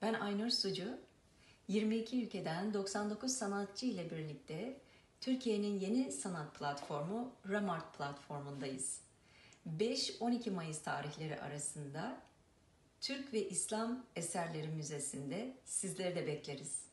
Ben Aynur Sucu, 22 ülkeden 99 sanatçı ile birlikte Türkiye'nin yeni sanat platformu Remart platformundayız. 5-12 Mayıs tarihleri arasında Türk ve İslam Eserleri Müzesi'nde sizleri de bekleriz.